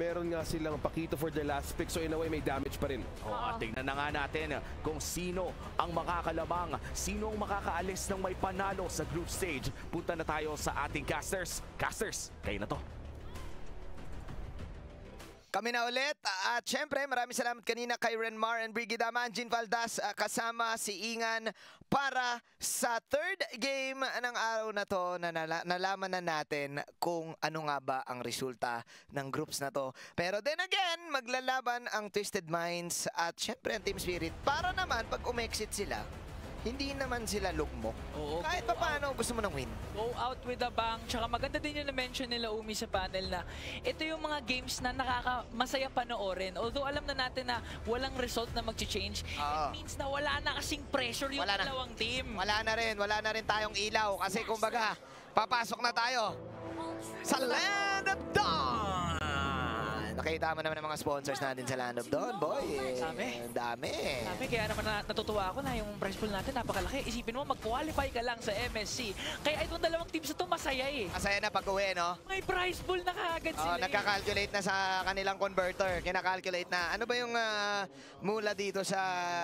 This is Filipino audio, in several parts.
meron nga silang pakito for the last pick. So in a way, may damage pa rin. Tingnan na nga natin kung sino ang makakalamang, sino ang makakaalis ng may panalo sa group stage. Punta na tayo sa ating casters. Casters, kayo na to. Kami na ulit at syempre maraming salamat kanina kay Renmar and Brigida Manjin Valdas kasama si Ingan para sa third game ng araw na to na nalaman na natin kung ano nga ba ang resulta ng groups na to. Pero then again, maglalaban ang Twisted Minds at syempre ang Team Spirit para naman pag umexit sila, hindi naman sila lugmok. Oo, kahit pa paano gusto mo ng win. Go out with a bang. Tsaka maganda din yung na-mention nila Umi sa panel na ito yung mga games na masaya panoorin. Although alam na natin na walang result na mag-change, it means na wala na kasing pressure yung dalawang team. Wala na rin tayong ilaw kasi kumbaga papasok na tayo sa Land of Dawn! Nakita mo naman ang mga sponsors natin sa Land of Dawn, boy. Dami. Kaya naman natutuwa ako na yung prize pool natin napakalaki. Isipin mo, mag-qualify ka lang sa MSC. Kaya itong dalawang teams na ito masaya eh. Masaya na pag-uwi, no? May prize pool na kaagad sila. Nagka-calculate na sa kanilang converter. Kina-calculate na. Ano ba yung mula dito sa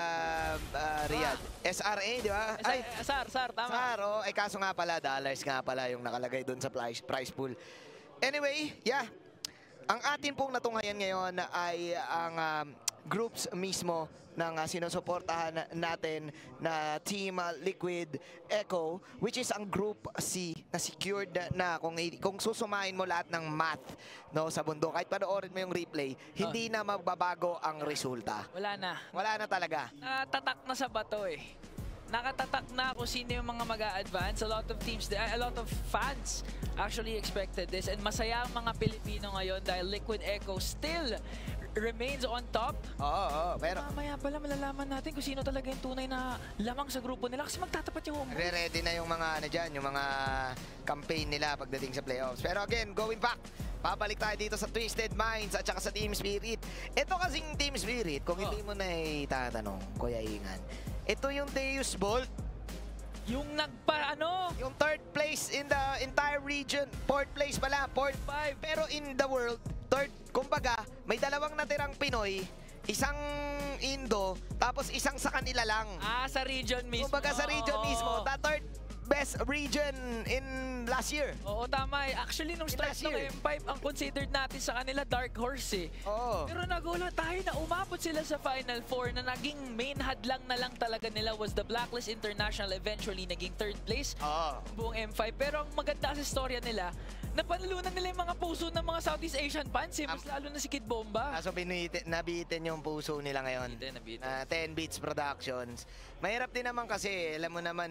Riyadh? SRA, di ba? SAR, tama. SAR, oh. Kaso nga pala, dollars nga pala yung nakalagay dun sa prize pool. Anyway, yeah. Ang atin pong natunghayan ngayon ay ang groups mismo ng sinusuportahan natin na Team Liquid Echo, which is ang Group C na secured na kung susumahin mo lahat ng math, no, sa bundok. Kahit panoorin mo yung replay, hindi na magbabago ang resulta. Wala na. Wala na talaga. Tatak na sa bato eh. Nakatatak na kung sino yung mga mag-a-advance. A lot of teams, a lot of fans actually expected this. And masaya ang mga Pilipino ngayon dahil Liquid Echo still remains on top. Oo, pero mamaya pala malalaman natin kung sino talaga yung tunay na lamang sa grupo nila kasi magtatapat yung home. Ready na yung mga yung mga campaign nila pagdating sa playoffs. Pero again, going back, babalik tayo dito sa Twisted Minds at saka sa Team Spirit. Ito kasing Team Spirit, kung hindi mo na itatanong, Kuya Ingan, ito yung Deus Bolt. Yung yung third place in the entire region. Fourth place pala, fourth 5. Pero in the world, third, kumbaga, may dalawang natirang Pinoy, isang Indo, tapos isang sa kanila lang. Sa region mismo. Kumbaga sa region mismo, the third best region in last year. Oo, tama eh. Actually, nung start ng M5, ang considered natin sa kanila Dark Horse eh. Oo. Pero nagulat tayo na umabot sila sa Final Four na naging main hadlang na lang talaga nila was the Blacklist International. Eventually, naging third place. Buong M5. Pero ang maganda sa storya nila, napanalunan nila yung mga puso ng mga Southeast Asian fans eh. Mas lalo na si Kid Bomba. So, nabitin yung puso nila ngayon. Nabitin. 10 Beats Productions. Mahirap din naman kasi, alam mo naman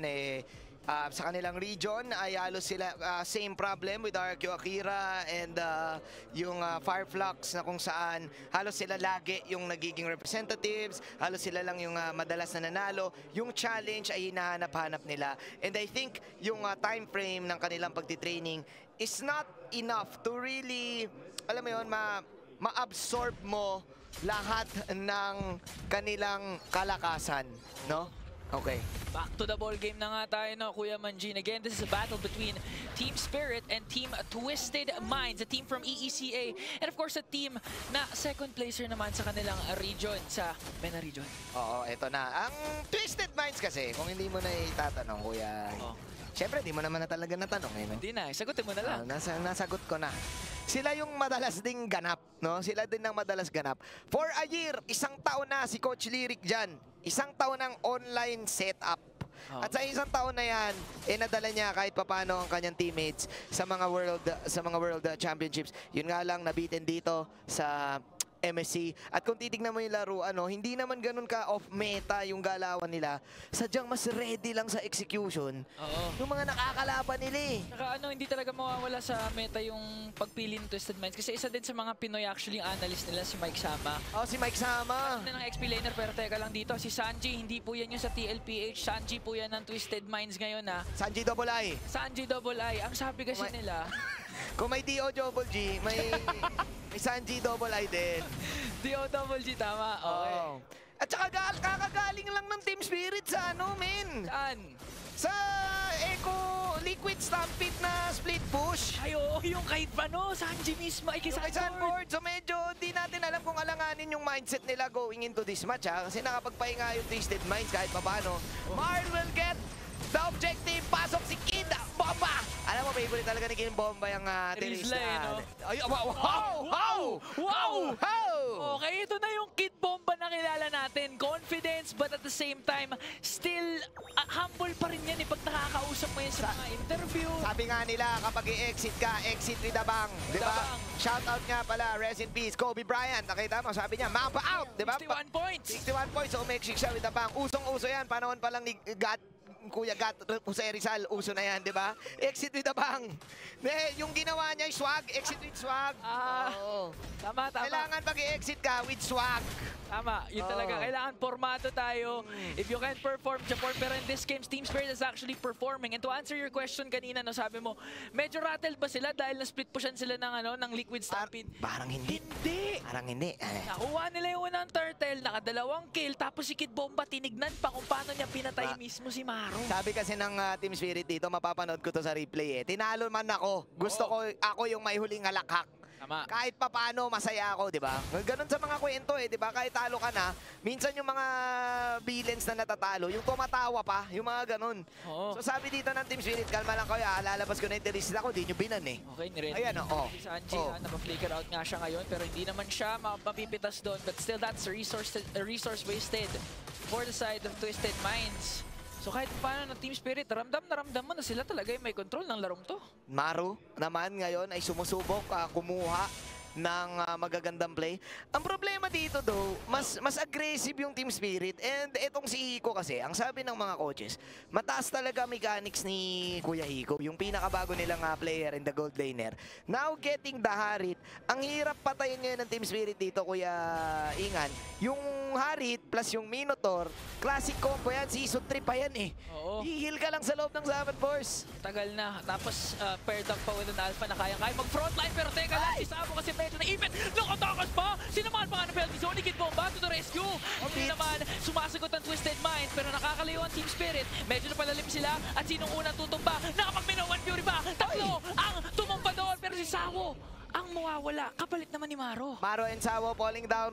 sa kanilang region ay halos sila same problem with RQ Akira and yung Fireflux na kung saan halos sila lagi yung nagiging representatives, halos sila lang yung madalas na nanalo. Yung challenge ay hinahanap-hanap nila. And I think yung time frame ng kanilang pagtitraining is not enough to really, alam mo yun, ma-absorb mo lahat ng kanilang kalakasan, no? Okay. Back to the ball game na nga tayo, no, Kuya Manjin. Again, this is a battle between Team Spirit and Team Twisted Minds, a team from EECA. And of course, a team na second placer naman sa kanilang region, sa MENA region. Oo, eto na. Ang Twisted Minds kasi, kung hindi mo na itatanong, Kuya, syempre, di mo naman na talaga natanong. No? Hindi na, sagutin mo na lang. Nasagot ko na. Sila yung madalas ding ganap, no? Sila din ang madalas ganap. For a year, isang taon na si Coach Lyric dyan. Isang taon ng online setup. At sa isang taon na yan, nadala niya kahit papano ang kanyang teammates sa mga world championships. Yun nga lang, nabitin dito sa MSC. At kung titignan mo yung laro, hindi naman ganun ka off-meta yung galawan nila. Sadyang mas ready lang sa execution. Yung mga nakakalaban nila eh. Saka hindi talaga mawawala sa meta yung pagpili ng Twisted Minds. Kasi isa din sa mga Pinoy actually yung analyst nila, si Mike Sama. Si Mike Sama. Ano ng XP laner, pero teka lang dito. Si Sanji, hindi po yan yung sa TLPH. Sanji po yan ng Twisted Minds ngayon ha. Sanji Double I. Sanji Double I. Ang sabi kasi nila, kung may DO Double G, may Sanji Double I din. DO Double G, tama. Okay. At saka kakagaling lang ng Team Spirit sa men. Saan? Sa Echo Liquid Stampede na split push. Ay, oo, yung kahit Sanji mismo ay kay Sanford. So medyo mindset nila going into this match, ha? Kasi nakapagpahinga yung Twisted Minds kahit paano. Marl will get the objective. Pasok si Kid Bomba. Alam mo, favorite talaga ni Kid Bomba yung Rizla, no? Ay, wow! Okay, ito na yung Kid Bomba na kilala natin. Confidence, but at the same time, still humble pa rin yan pag nakakausap mo yan sa mga interview. Sabi nga nila, kapag i-exit ka, exit with the bang. Di ba? Shoutout nga pala, rest in peace, Kobe Bryant. Nakita mo, sabi niya, Mamba out. Di ba? 61 points. 61 points, so umexit siya with the bang. Usong-uso yan, panahon pa lang ni Kuya Gat, Jose Rizal, uso na yan, di ba? Exit with the bang. Yung ginawa niya, swag, exit with swag. Tama. Kailangan pag i-exit ka with swag. Tama, yun talaga. Kailangan formado tayo. If you can't perform, support. Pero in this game, Team Spirit is actually performing. And to answer your question kanina, no, sabi mo, medyo rattled ba sila dahil na-split pushan sila ng Liquid Stampede? Parang hindi. Parang hindi. Nakuha nila yung unang turtle, nakadalawang kill, tapos si Kid Bomba tinignan pa kung paano niya pinatay mismo si Maro. Sabi kasi ng Team Spirit dito, mapapanood ko to sa replay Tinalo man ako. Gusto ko, ako yung may huling halakhak. Tama. Kahit papaano, masaya ako, di ba? Ganun sa mga kwento di ba? Kahit talo ka na, minsan yung mga villains na natatalo, yung tumatawa pa, yung mga ganun. So sabi dito ng Team Spirit, kalma lang kayo, lalabas ko na yung terrorist ako, di nyo binan Okay, niready. Ayan, Si Sanji, napa-flicker out nga siya ngayon, pero hindi naman siya mapipitas doon. But still, that's resource wasted for the side of Twisted Minds. So kahit paano ng Team Spirit, ramdam mo na sila talaga yung may control ng larong to. Maru naman ngayon ay sumusubok kumuha ng magagandang play. Ang problema dito though, mas aggressive yung Team Spirit, and etong si Hiko kasi, ang sabi ng mga coaches, mataas talaga mechanics ni Kuya Hiko, yung pinakabago nilang player in the gold laner. Now getting the Harit, ang hirap patayin ngayon ng Team Spirit dito, Kuya Ingan. Yung Harit plus yung Minotaur, classic combo yan, season 3 pa yan Hihil ka lang sa loob ng Zaman Force. Tagal na, tapos paired up pa with an Alpha na kaya mag-frontline, pero teka lang, si Sabo kasi medyo na-even, nakatakas pa! Sinamahan pa nga ng penalty zone ni Kid Bomba to the rescue! Hindi naman sumasagot ang Twisted Minds, pero nakakalayo ang Team Spirit. Medyo napalalim sila, at sinong unang tutumba? Nakapag-Mino 1 Fury ba? Tatlo ang tumumpa doon, pero si Sawo ang mawawala. Kapalit naman ni Maro. Maro and Sawo falling down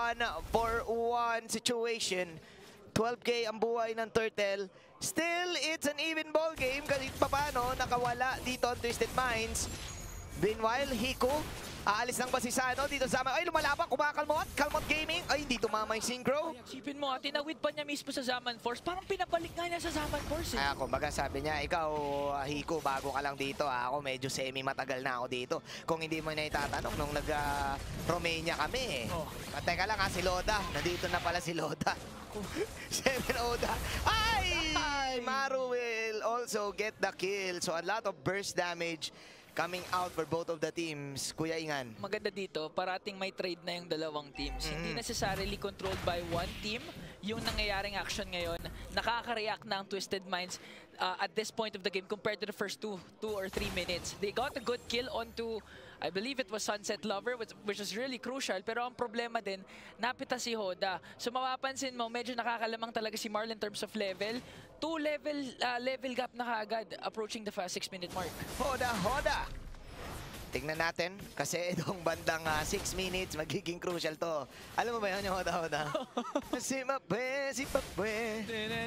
1-for-1 situation. 12K ang buhay ng Turtle. Still, it's an even ball game kasi paano nakawala dito ang Twisted Minds. Meanwhile, Hiko, aalis lang ba si Sano dito sa ay lumalaban, kumakalmot, Kalmot Gaming, ay hindi tumama yung synchro. Sipin mo, tinawid pa niya mismo sa Zaman Force, parang pinabalik nga niya sa Zaman Force Kumbaga sabi niya, ikaw Hiko, bago ka lang dito ako medyo semi-matagal na ako dito. Kung hindi mo na itatanong nung nag-Romania kami Teka lang si Loda, nandito na pala si Loda. 7 Oda. Ay! Maru will also get the kill. So a lot of burst damage coming out for both of the teams. Kuya Ingan. Maganda dito, parating may trade na yung dalawang teams. Hindi necessarily controlled by one team. Yung nangyayaring action ngayon, nakaka-react na ang Twisted Minds at this point of the game compared to the first 2 or 3 minutes. They got a good kill onto, I believe it was Sunset Lover, which was really crucial. Pero ang problema din, napita si Hoda. So mapapansin mo, medyo nakakalamang talaga si Marl in terms of level. 2 level gap na kaagad, approaching the 6-minute mark. Hoda! Tingnan natin, kasi itong bandang 6 minutes, magiging crucial to. Alam mo ba yun yung Hoda? Si Mapwe, si Papwe.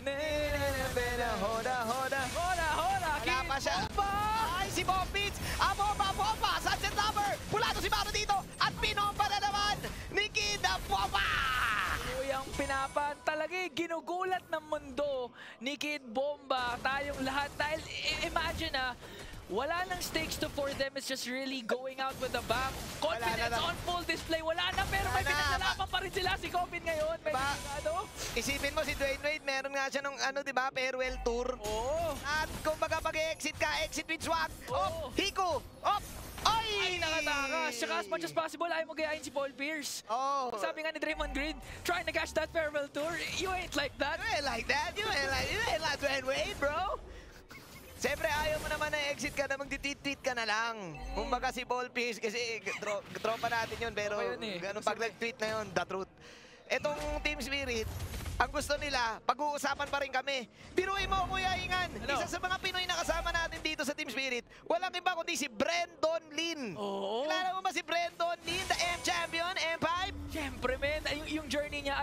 Hoda. Wala pa siya. Ay, si Bombits! Bomba! Sunset Lover! Pulado si Maro dito! At pinomba na naman ni Kida Bomba! Yung pinapan talaga ginugulat ng mundo ni Kid Bomba. Tayong lahat. Dahil imagine wala nang stakes to for them. It's just really going out with the bang. Confidence on full display. Wala na, pero may pinagsalapan pa rin sila si Coffin ngayon. Isipin mo si Dwayne Wade, meron nga siya nung diba, farewell tour. At kung baga pag-exit ka, exit with swag. Hiko! Ay, nakatakas. Tsaka as much as possible, ayaw mo gayahin si Paul Pierce. Sabi nga ni Draymond Green, trying to catch that farewell tour. You ain't like that. You ain't like that. You ain't like Dwayne Wade, bro. Siyempre, ayaw mo naman na exit ka na magtitweet ka na lang. Kung baga si Paul Pierce, kasi tropa natin yun, pero ganun pag nag-tweet na yun, the truth. Etong Team Spirit, ang gusto nila, pag-uusapan pa rin kami. Biruin mo, Kuya Ingan. Isa sa mga Pinoy na kasama natin dito sa Team Spirit, walang iba kundi si Brendon Lin. Kilala mo ba si Brendon Lin, the M-Champion, M5? Siyempre, men.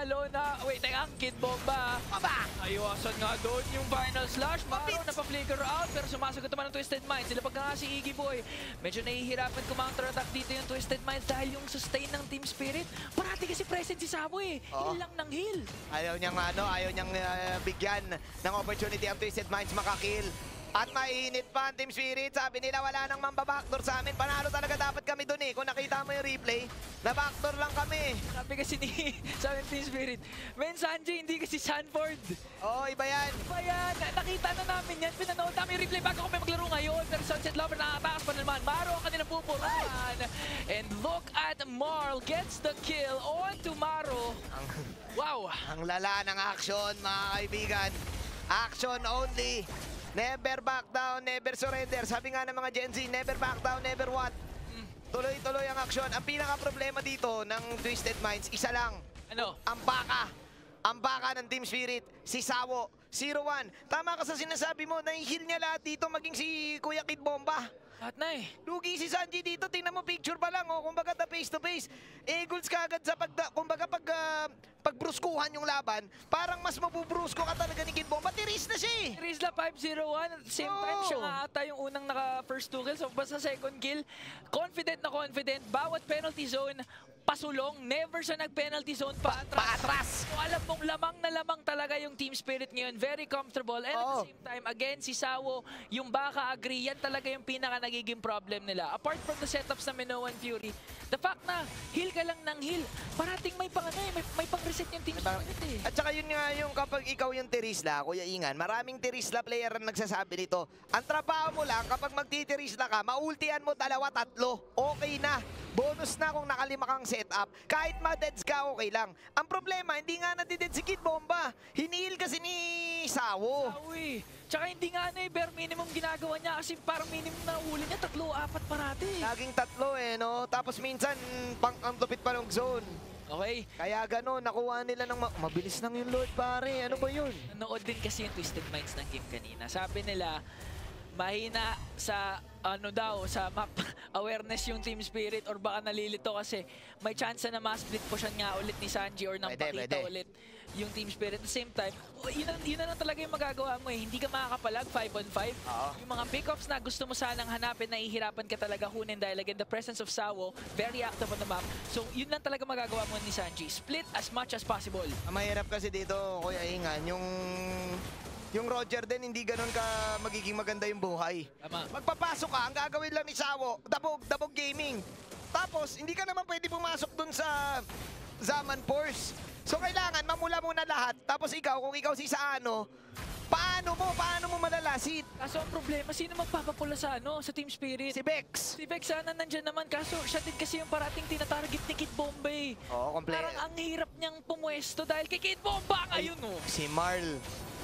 talo na. Wait, teka, ang Kid Bomba. Aba! Aywasan nga doon yung final slash. Maro napa-flicker out pero sumasagot naman ng Twisted Minds. Sila pag nga si Iggy Boy, medyo nahihirapan counter-attack dito yung Twisted Minds dahil yung sustain ng Team Spirit. Parati kasi present si Sabo eh. Heal lang ng heal. Ayaw niyang bigyan ng opportunity ang Twisted Minds makakill. At mainit pa ang Team Spirit. Sabi nila wala nang mambabackdoor sa amin. Panalo talaga dapat kami dun eh. Kung nakita mo yung replay, na backdoor lang kami. Sabi kasi sa amin Team Spirit, Men Sanji, hindi kasi Sanford. Oo, iba yan. Iba yan. Nakita na namin yan. Pinanood namin yung replay bago kami maglaro ngayon. Pero Sunset Lover nakatakas pa naman. Maro ang kanilang pupuruan. And look at Marl gets the kill on to Maro. Wow. Ang lala ng action, mga kaibigan. Action only. Never back down, never surrender. Sabi nga ng mga Gen Z, never back down, never what? Tuloy-tuloy ang aksyon. Ang pinaka-problema dito ng Twisted Minds, isa lang. Ano? Ang baka. Ang baka ng Team Spirit, si Sawo. 0-1. Tama ka sa sinasabi mo, nai-heal niya lahat dito, maging si Kuya Kid Bomba. Lahat na eh. Lugi si Sanji dito, tingnan mo picture pa lang, oh. Kumbaga face to face. Goals ka agad sa pagbruskuhan yung laban, parang mas mabubrusko ka talaga ni Kid Bomba. Tiris na siya eh. Rizla 5-0-1. At the same time, siya nga ata yung unang naka-first 2 kills. So, basta second kill, confident na confident. Bawat penalty zone, pasulong. Never siya nag-penalty zone paatras. So, alam mong lamang na lamang talaga yung Team Spirit ngayon. Very comfortable. And at the same time, again, si Sawo, yung baka agree, yan talaga yung pinaka nagiging problem nila. Apart from the setups na Minoan Fury, the fact na heal ka lang ng heal, parating may pang-reset yung Team Spirit eh. At saka yun nga yung kapag ikaw yung Tirisla, Kuya Ingan, maraming Tirisla player ang nagsasabi nito. Ang trabaho mo lang, kapag magtitirisla ka, maultian mo 2-3, okay na. Bonus na kung nakalima kang setup. Kahit ma-deads ka, okay lang. Ang problema, hindi nga natided si Kid Bomba. Hinihil kasi ni Sawo. Sawi. Tsaka hindi nga bare minimum ginagawa niya kasi parang minimum na uli niya, 3-4 parati. Laging 3 eh, no? Tapos minsan, ang lupit pa ng zone. Okay. Kaya gano'n, nakuha nila ng mabilis lang yung Lord, pare. Ano ba yun? Nanood din kasi yung Twisted Minds ng game kanina. Sabi nila, mahina sa sa map awareness yung Team Spirit or baka nalilito kasi may chance na ma-split po siya nga ulit ni Sanji or nang pakita ulit yung Team Spirit. At the same time, yun na lang talaga yung magagawa mo eh. Hindi ka makakapalag 5-on-5. Yung mga pick-ups na gusto mo sanang hanapin, nahihirapan ka talaga kunin dahil again, the presence of Sawo, very active on the map. So yun lang talaga magagawa mo ni Sanji. Split as much as possible. Ang mahirap kasi dito, Kuya Ingan, yung Roger din, hindi ganun ka magiging maganda yung buhay. Tama. Magpapasok ka, ang gagawin lang ni Sawo, dabog gaming. Tapos, hindi ka naman pwede pumasok dun sa Zaman Force. So, kailangan mamula muna lahat. Tapos ikaw, kung ikaw si Saano, paano mo malalasit? Kaso ang problema, sino magpapapula sa sa Team Spirit? Si Bex. Si Bex sana nandyan naman, kaso siya din kasi yung parating tinatarget ni Kid Bomba eh. Oo, Parang ang hirap niyang pumwesto dahil kay Kid Bomba ngayon oh. Si Marl.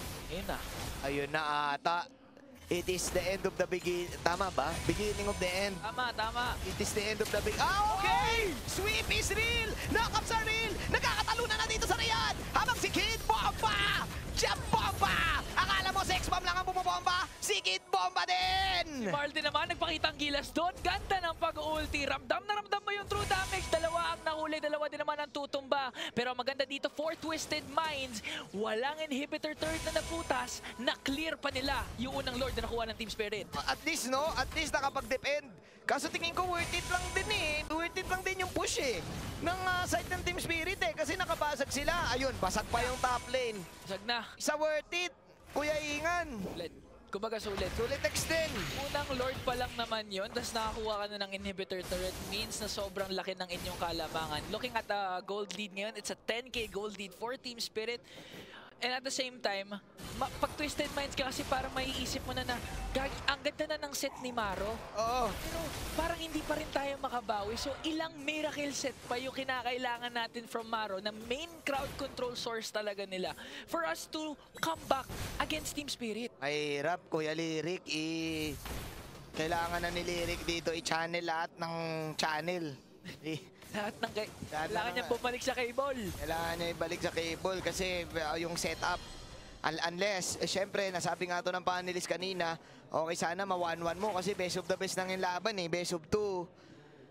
Ayun na ata. It is the end of the beginning. Tama ba? Beginning of the end. Tama. It is the end of the beginning. Okay! Sweep is real! Knockups are real! Nakakatalunan na dito sa Riyadh! Habang si Kid Bomba! Jump Bomba! Akala mo sex bomb lang ang bumubomba? Si Kid Bomba din! Si Marl din naman, nagpakita ang gilas doon. Ganda ng pag-ulti. Ramdam na ramdam mo yung true damage. Dalawa ang nahuli, dalawa din naman ang tutumba. Pero ang maganda dito, 4 Twisted Minds. Walang inhibitor turret na naputas. Na-clear pa nila yung unang Lord na nakuha ng Team Spirit. At least, no? At least nakapag-depend. Kaso tingin ko worth it lang din eh. Worth it lang din yung push eh. Ng side ng Team Spirit eh. Kasi nakabasag sila. Ayun, basag pa yung top lane. Basag na. Isa worth it. Kuya Ingan. Kumbaga sulit. Sulit extend. Unang Lord pa lang naman yun, tapos nakakuha ka na ng inhibitor turret, means na sobrang laki ng inyong kalamangan. Looking at the gold lead ngayon, it's a 10k gold lead for Team Spirit. And at the same time, pag Twisted Minds ka kasi parang maiisip mo na ang ganda na ng set ni Maro. Oo. Pero parang hindi pa rin tayo makabawi. So ilang miracle set pa yung kinakailangan natin from Maro na main crowd control source talaga nila for us to come back against Team Spirit. Mahirap, Kuya Lyric. Kailangan na ni Lyric dito i-channel lahat ng channel. Kailangan niya bumalik sa cable. Kailangan niya ibalik sa cable kasi yung setup. Unless, syempre, nasabi nga to ng panelist kanina, okay sana ma-1-1 mo kasi best of the best nang yung laban eh. Best of 2.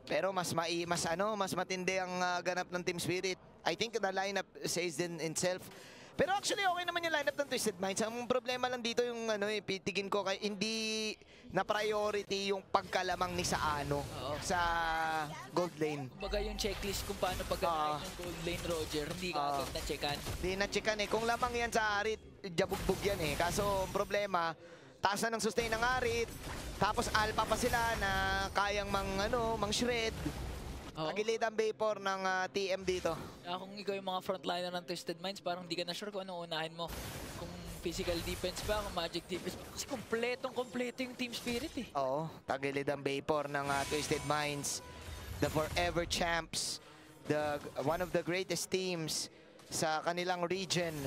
Pero mas matindi ang ganap ng Team Spirit. I think the lineup says din itself. Pero actually okay naman yung lineup ng Twisted Minds. Ang problema lang dito yung tingin ko kay hindi na priority yung pagkalamang ni Saano sa gold lane. Kumbaga yung checklist kung paano pagkakain yung gold lane, Roger, hindi ka agad na-checkan. Hindi na-checkan eh. Kung lamang yan sa Arit, jabugbog yan eh. Kaso ang problema, taas na ng sustain ng Arit, tapos alpha pa sila na kayang mang-shred. Tagilid ang Vapor ng TM dito. Kung ikaw yung mga frontliner ng Twisted Minds, parang di ka na sure kung anong unahin mo. Kung physical defense ba, kung magic defense ba. Kasi kompleto yung Team Spirit eh. Oo, tagilid ang Vapor ng Twisted Minds. The forever champs. One of the greatest teams sa kanilang region.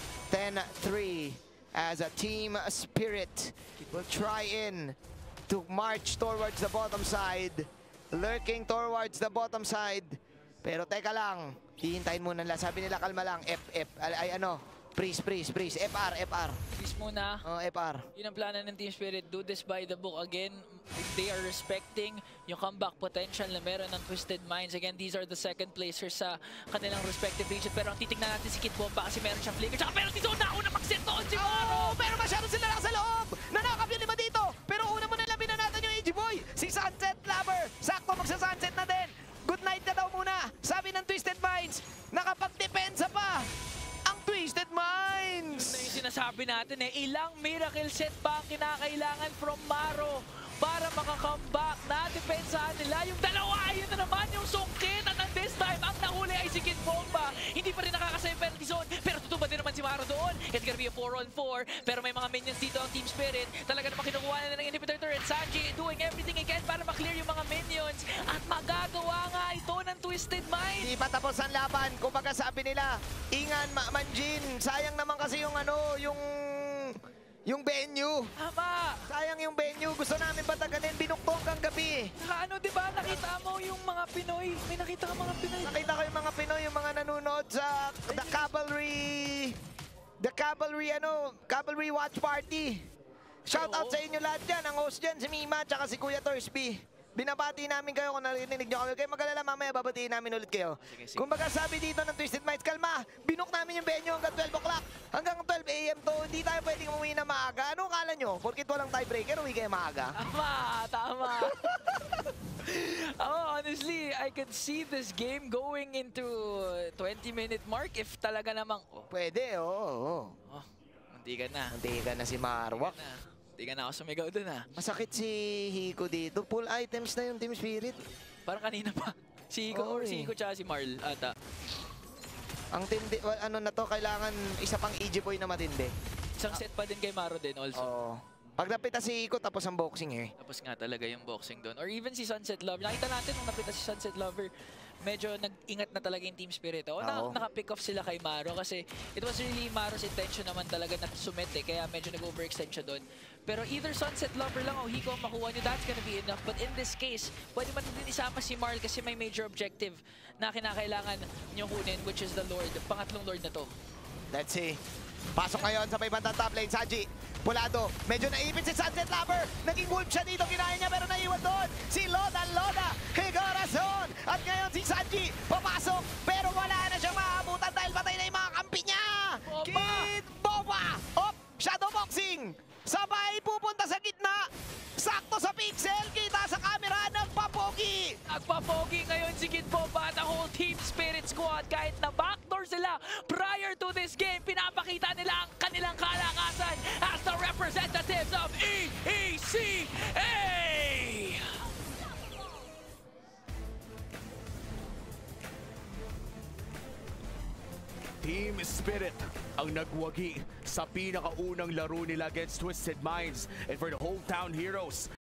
10-3 as a Team Spirit will try to march towards the bottom side. Lurking towards the bottom side. Pero teka lang, hihintayin muna nila. Sabi nila kalma lang, freeze. FR. Freeze muna. FR. Yun ang plano ng Team Spirit. Do this by the book again. They are respecting yung comeback potential na meron ng Twisted Minds. Again, these are the second placers sa kanilang respective region. Pero ang titignan natin si Kid Bomba kasi meron siyang flicker. Tsaka meron si Zona. Una mag-set doon si Maro. Pero masyado sila lang sa loob. Nanakap yung 5 dito. Pero una mo nila binanatan yung AG Boy. Si Sunset Lover. Sakto magsa-sunset na din. Good night na daw muna. Sabi ng Twisted Minds, nakapag-depensa pa ang Twisted Minds. Yun na yung sinasabi natin eh. Ilang miracle set pa ang kinakailangan from Maro para makakomeback na depensahan nila. Yung dalawa, yun na naman yung sungkit. At this time, ang nahuli ay si Kid Bomba. Hindi pa rin nakakasave penalty zone. Pero tutuba din naman si Maro doon. It's gonna be a 4-on-4. Pero may mga minions dito ang Team Spirit. Talaga naman kinukuha na ng inhibitor turret. Sanji doing everything he can para maklear yung mga minions. At magagawa nga ito ng Twisted Minds. Hindi pa tapos ang laban. Kumbaga sabi nila, Ingan, Manjin, sayang naman kasi yung venue. Tama. Sayang yung venue. Gusto namin patagalin. Binukto hanggang gabi. Saka ano, diba? Nakita mo yung mga Pinoy. May nakita ka mga Pinoy. Nakita ko yung mga Pinoy, yung mga nanonood sa Cavalry Watch Party. Shout out sa inyo lahat dyan. Ang host dyan, si Mima, tsaka si Kuya Torsby. Binabati namin kayo kung narinig nyo kami. Kayo mag-alala, mamaya babatiin namin ulit kayo. Sige. Kumbaga sabi dito ng Twisted Minds, kalma, binuk namin yung venue hanggang 12 o'clock. Hanggang 12 AM to, hindi tayo pwedeng umuwi na maaga. Ano kala nyo? Porkit walang tiebreaker, uwi kayo maaga. Tama. Honestly, I could see this game going into 20-minute mark if talaga namang... Pwede, oo. Munti ka na. Munti ka na si Marwak. Hindi ka na ako sumigaw dun Masakit si Hiko dito. Full items na yung Team Spirit. Parang kanina pa. Si Hiko si Hiko tsaka si Marl ata. Ang tindi, na to, kailangan isa pang EG Boy na matindi. Isang set pa din kay Maro din also. Oo. Pag napita si Hiko, tapos ang boxing eh. Tapos nga talaga yung boxing doon. Or even si Sunset Lover. Nakita natin nung napita si Sunset Lover, medyo nag-ingat na talaga yung Team Spirit. Naka-pick off sila kay Maro kasi it was really Maro's intention naman talaga na sumit eh. Kaya medyo nag-overextend siya doon. Pero either Sunset Lover lang o Hiko ang makuha nyo, that's gonna be enough. But in this case, pwede man din isama si Marl kasi may major objective na kinakailangan nyo kunin, which is the Lord. Pangatlong Lord na to. Let's see. Pasok ngayon sa may bandang top lane, Sanji. Pulado, medyo naipit si Sunset Lover. Naging wolf siya dito, kinaya niya pero naiwan doon. Si Loda, Higarazon. At ngayon si Sanji, papasok. Pero wala na siyang maabutan dahil patay na yung mga kampi niya. Kid Boba. Shadow boxing. Sabay pupunta sa gitna. Sakto sa pixel, kita sa camera, nagpapogi. Nagpapogi ngayon si Kid Bomba at ang whole Team Spirit squad. Kahit na backdoor sila prior to this game, pinapakita nila ang kanilang kalakasan as the representatives of EECA! Team Spirit ang nagwagi sa pinakaunang laro nila against Twisted Minds. And for the hometown heroes,